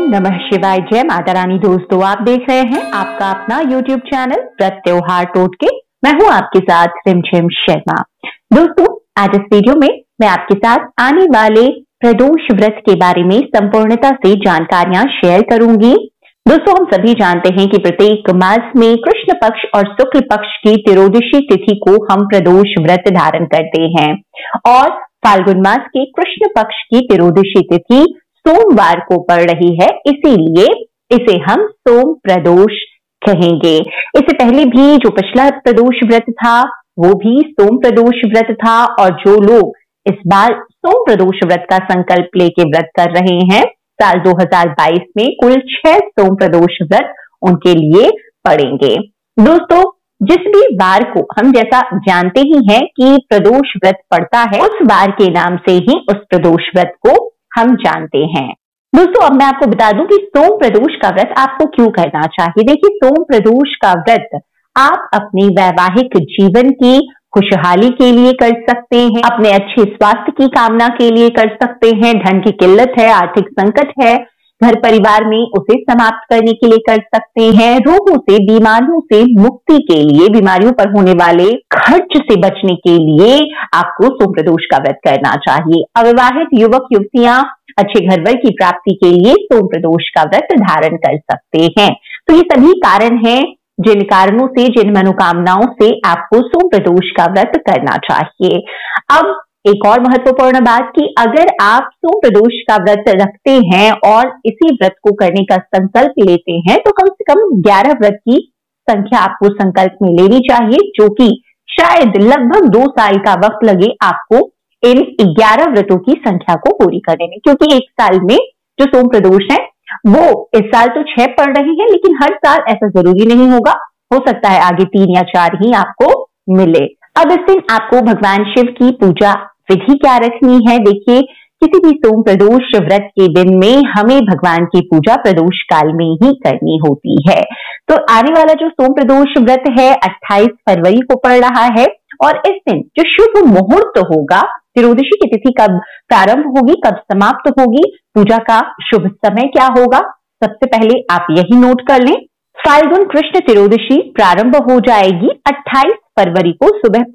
नमः शिवाय। जय माता रानी। दोस्तों, आप देख रहे हैं आपका अपना YouTube चैनल व्रत त्योहार टोटके। मैं हूं आपके साथ रिमझिम शर्मा। दोस्तों, आज इस वीडियो में मैं आपके साथ आने वाले प्रदोष व्रत के बारे में संपूर्णता से जानकारियां शेयर करूंगी। दोस्तों, हम सभी जानते हैं कि प्रत्येक मास में कृष्ण पक्ष और शुक्ल पक्ष की त्रयोदशी तिथि को हम प्रदोष व्रत धारण करते हैं और फाल्गुन मास के कृष्ण पक्ष की त्रयोदशी तिथि सोमवार को पड़ रही है, इसीलिए इसे हम सोम प्रदोष कहेंगे। इससे पहले भी जो पिछला प्रदोष व्रत था वो भी सोम प्रदोष व्रत था और जो लोग इस बार सोम प्रदोष व्रत का संकल्प लेके व्रत कर रहे हैं, साल 2022 में कुल 6 सोम प्रदोष व्रत उनके लिए पड़ेंगे। दोस्तों, जिस भी वार को हम जैसा जानते ही हैं कि प्रदोष व्रत पड़ता है, उस वार के नाम से ही उस प्रदोष व्रत को हम जानते हैं। दोस्तों, अब मैं आपको बता दूं कि सोम प्रदोष का व्रत आपको क्यों करना चाहिए। देखिए, सोम प्रदोष का व्रत आप अपने वैवाहिक जीवन की खुशहाली के लिए कर सकते हैं, अपने अच्छे स्वास्थ्य की कामना के लिए कर सकते हैं, धन की किल्लत है, आर्थिक संकट है घर परिवार में, उसे समाप्त करने के लिए कर सकते हैं, रोगों से, बीमारियों से मुक्ति के लिए, बीमारियों पर होने वाले खर्च से बचने के लिए आपको सोम प्रदोष का व्रत करना चाहिए। अविवाहित युवक युवतियां अच्छे घरवर की प्राप्ति के लिए सोम प्रदोष का व्रत धारण कर सकते हैं। तो ये सभी कारण हैं जिन कारणों से, जिन मनोकामनाओं से आपको सोम प्रदोष का व्रत करना चाहिए। अब एक और महत्वपूर्ण बात कि अगर आप सोम प्रदोष का व्रत रखते हैं और इसी व्रत को करने का संकल्प लेते हैं, तो कम से कम 11 व्रत की संख्या आपको संकल्प में लेनी चाहिए, जो कि शायद लगभग 2 साल का वक्त लगे आपको इन 11 व्रतों की संख्या को पूरी करने में, क्योंकि एक साल में जो सोम प्रदोष है वो इस साल तो 6 पड़ रहे हैं, लेकिन हर साल ऐसा जरूरी नहीं होगा, हो सकता है आगे 3 या 4 ही आपको मिले। अब इस दिन आपको भगवान शिव की पूजा विधि क्या रखनी है। देखिए, किसी भी सोम प्रदोष व्रत के दिन में हमें भगवान की पूजा प्रदोष काल में ही करनी होती है। तो आने वाला जो सोम प्रदोष व्रत है 28 फरवरी को पड़ रहा है और इस दिन जो शुभ मुहूर्त होगा, त्रयोदशी की तिथि कब प्रारंभ होगी, कब समाप्त होगी, पूजा का शुभ समय क्या होगा, सबसे पहले आप यही नोट कर लें। फाल्गुन कृष्ण त्रयोदशी प्रारंभ हो जाएगी 28 फरवरी को सुबह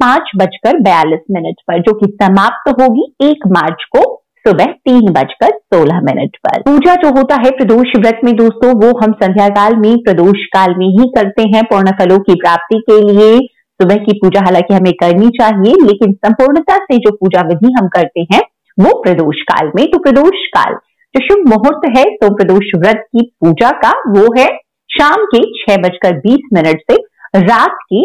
5:42 पर, जो कि समाप्त होगी 1 मार्च को सुबह 3:16 पर। पूजा जो होता है प्रदोष व्रत में दोस्तों, वो हम संध्या काल में, प्रदोष काल में ही करते हैं पूर्ण फलों की प्राप्ति के लिए। सुबह की पूजा हालांकि हमें करनी चाहिए, लेकिन संपूर्णता से जो पूजा विधि हम करते हैं वो प्रदोष काल में। तो प्रदोष काल जो शुभ मुहूर्त है सोम प्रदोष व्रत की पूजा का, वो है शाम के 6:20 से रात के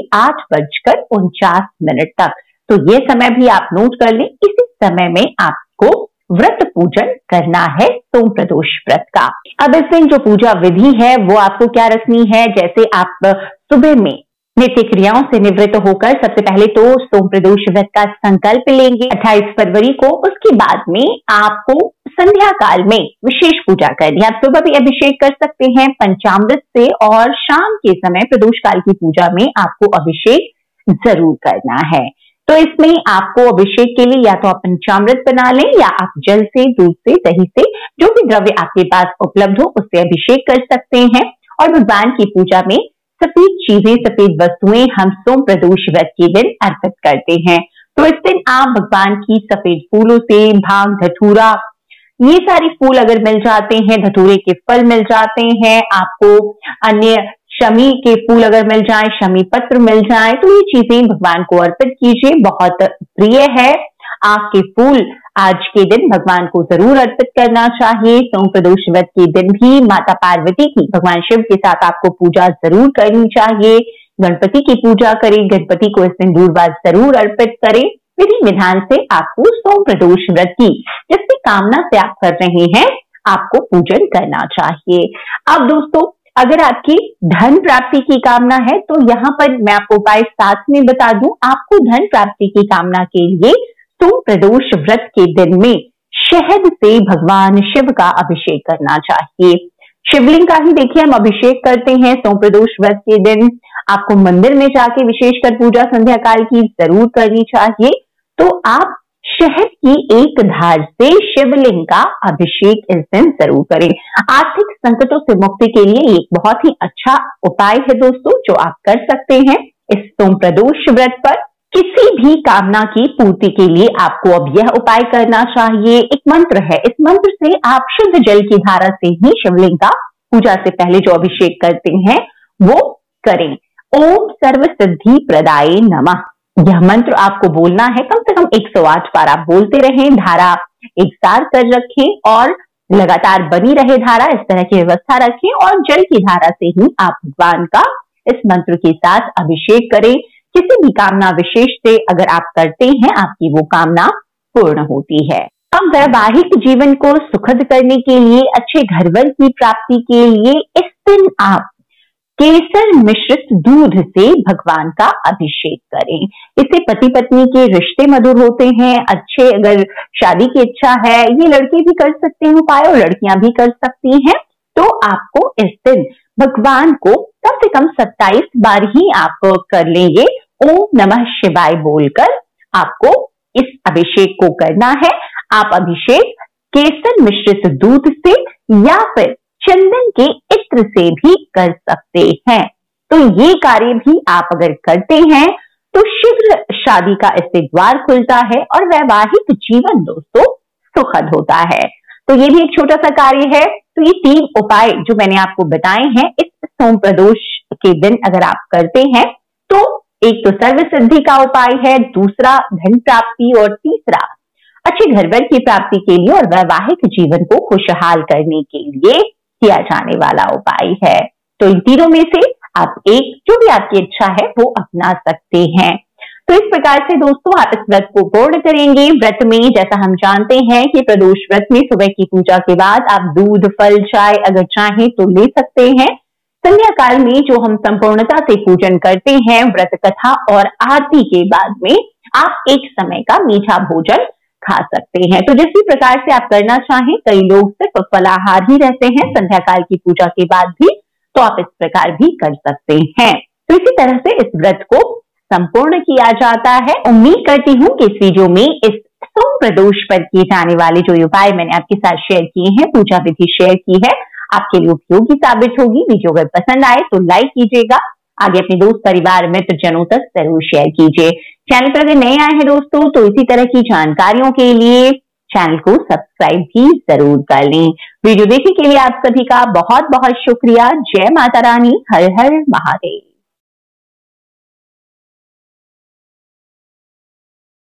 8:49 तक। तो ये समय भी आप नोट कर लें, इसी समय में आपको व्रत पूजन करना है सोम प्रदोष व्रत का। अब इस दिन जो पूजा विधि है वो आपको क्या रखनी है, जैसे आप सुबह में नित्य क्रियाओं से निवृत्त होकर सबसे पहले तो सोम प्रदोष व्रत का संकल्प लेंगे 28 फरवरी को। उसके बाद में आपको संध्या काल में विशेष पूजा करनी है। आप सुबह भी अभिषेक कर सकते हैं पंचामृत से और शाम के समय प्रदोष काल की पूजा में आपको अभिषेक जरूर करना है। तो इसमें आपको अभिषेक के लिए या तो आप पंचामृत बना लें या आप जल से, दूध से, दही से, जो भी द्रव्य आपके पास उपलब्ध हो उससे अभिषेक कर सकते हैं। और भगवान की पूजा में सफेद चीजें, सफेद वस्तुएं हम सोम प्रदोष व्रत के दिन अर्पित करते हैं। तो इस दिन आप भगवान की सफेद फूलों से, भांग, धतूरा, ये सारी फूल अगर मिल जाते हैं, धतूरे के फल मिल जाते हैं, आपको अन्य शमी के फूल अगर मिल जाए, शमी पत्र मिल जाए, तो ये चीजें भगवान को अर्पित कीजिए। बहुत प्रिय है आक के फूल आज के दिन भगवान को जरूर अर्पित करना चाहिए। सोम प्रदोष व्रत के दिन भी माता पार्वती की भगवान शिव के साथ आपको पूजा जरूर करनी चाहिए। गणपति की पूजा करें, गणपति को इस दिन दूर्वा जरूर अर्पित करें। विधि विधान से आपको सोम प्रदोष व्रत की जिस भी कामना से आप कर रहे हैं आपको पूजन करना चाहिए। अब दोस्तों, अगर आपकी धन प्राप्ति की कामना है तो यहाँ पर मैं आपको उपाय साथ में बता दूं। आपको धन प्राप्ति की कामना के लिए सोम प्रदोष व्रत के दिन में शहद से भगवान शिव का अभिषेक करना चाहिए। शिवलिंग का ही देखिए हम अभिषेक करते हैं सोम प्रदोष व्रत के दिन। आपको मंदिर में जाके विशेषकर पूजा संध्या काल की जरूर करनी चाहिए। तो आप शहद की एक धार से शिवलिंग का अभिषेक इस दिन जरूर करें। आर्थिक संकटों से मुक्ति के लिए एक बहुत ही अच्छा उपाय है दोस्तों जो आप कर सकते हैं इस सोम प्रदोष व्रत पर। किसी भी कामना की पूर्ति के लिए आपको अब यह उपाय करना चाहिए। एक मंत्र है, इस मंत्र से आप शुद्ध जल की धारा से ही शिवलिंग का पूजा से पहले जो अभिषेक करते हैं वो करें। ओम सर्व सिद्धि प्रदाय नमः, यह मंत्र आपको बोलना है कम से कम 108 बार। आप बोलते रहें, धारा एक साथ कर रखें और लगातार बनी रहे धारा, इस तरह की व्यवस्था रखें और जल की धारा से ही आप भगवान का इस मंत्र के साथ अभिषेक करें। किसी भी कामना विशेष से अगर आप करते हैं आपकी वो कामना पूर्ण होती है। अब वैवाहिक जीवन को सुखद करने के लिए, अच्छे घरवर की प्राप्ति के लिए इस दिन आप केसर मिश्रित दूध से भगवान का अभिषेक करें। इससे पति पत्नी के रिश्ते मधुर होते हैं। अच्छे अगर शादी की इच्छा है, ये लड़के भी कर सकते हैं उपाय और लड़कियां भी कर सकती हैं। तो आपको इस दिन भगवान को कम से कम 27 बार ही आप कर लेंगे। ओम नमः शिवाय बोलकर आपको इस अभिषेक को करना है। आप अभिषेक केसर मिश्रित दूध से या फिर चंदन के इत्र से भी कर सकते हैं। तो ये कार्य भी आप अगर करते हैं तो शीघ्र शादी का इससे द्वार खुलता है और वैवाहिक जीवन दोस्तों सुखद होता है। तो ये भी एक छोटा सा कार्य है। तो ये 3 उपाय जो मैंने आपको बताए हैं इस सोम प्रदोष के दिन अगर आप करते हैं तो एक तो सर्व सिद्धि का उपाय है, दूसरा धन प्राप्ति और तीसरा अच्छे घरवर की प्राप्ति के लिए और वैवाहिक जीवन को खुशहाल करने के लिए किया जाने वाला उपाय है। तो इन तीनों में से आप एक जो भी आपकी इच्छा है वो अपना सकते हैं। तो इस प्रकार से दोस्तों आप इस व्रत को पूर्ण करेंगे। व्रत में जैसा हम जानते हैं कि प्रदोष व्रत में सुबह की पूजा के बाद आप दूध, फल, चाय अगर चाहें तो ले सकते हैं। संध्या काल में जो हम संपूर्णता से पूजन करते हैं, व्रत कथा और आरती के बाद में आप एक समय का मीठा भोजन खा सकते हैं। तो जिस भी प्रकार से आप करना चाहें, कई लोग सिर्फ फलाहार ही रहते हैं संध्या काल की पूजा के बाद भी, तो आप इस प्रकार भी कर सकते हैं। तो इसी तरह से इस व्रत को संपूर्ण किया जाता है। उम्मीद करती हूँ कि इस वीडियो में इस सोम प्रदोष पर किए जाने वाले जो उपाय मैंने आपके साथ शेयर किए हैं, पूजा विधि शेयर की है, आपके लिए उपयोगी साबित होगी। वीडियो अगर पसंद आए तो लाइक कीजिएगा, आगे अपने दोस्त, परिवार, मित्र जनों तक जरूर शेयर कीजिए। चैनल पर अगर नए आए हैं दोस्तों तो इसी तरह की जानकारियों के लिए चैनल को सब्सक्राइब भी जरूर कर लें। वीडियो देखने के लिए आप सभी का बहुत बहुत शुक्रिया। जय माता रानी, हर हर महादेव।